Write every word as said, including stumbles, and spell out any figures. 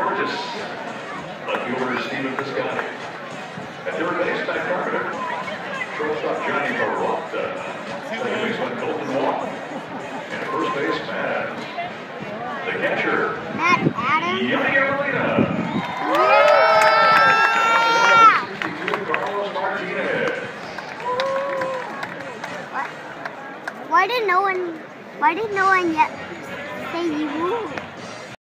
Burgess. Left fielder Stephen Piscotty. At third base, Matt Carpenter. Shortstop Johnny Peralta. Second baseman Colton Wall. And at first base, Matt. The catcher, Matt Adams. Yami Arboleda. Carlos Martinez. What? Why did no one? Why did no one yet?